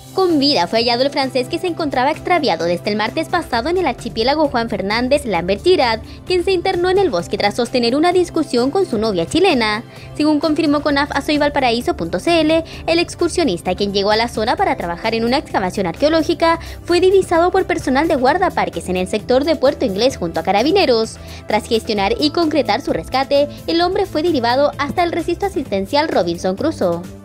Con vida fue hallado el francés que se encontraba extraviado desde el martes pasado en el archipiélago Juan Fernández Lambert Girard, quien se internó en el bosque tras sostener una discusión con su novia chilena. Según confirmó CONAF a soyvalparaíso.cl, el excursionista, quien llegó a la zona para trabajar en una excavación arqueológica, fue divisado por personal de guardaparques en el sector de Puerto Inglés junto a carabineros. Tras gestionar y concretar su rescate, el hombre fue derivado hasta el recinto asistencial Robinson Crusoe.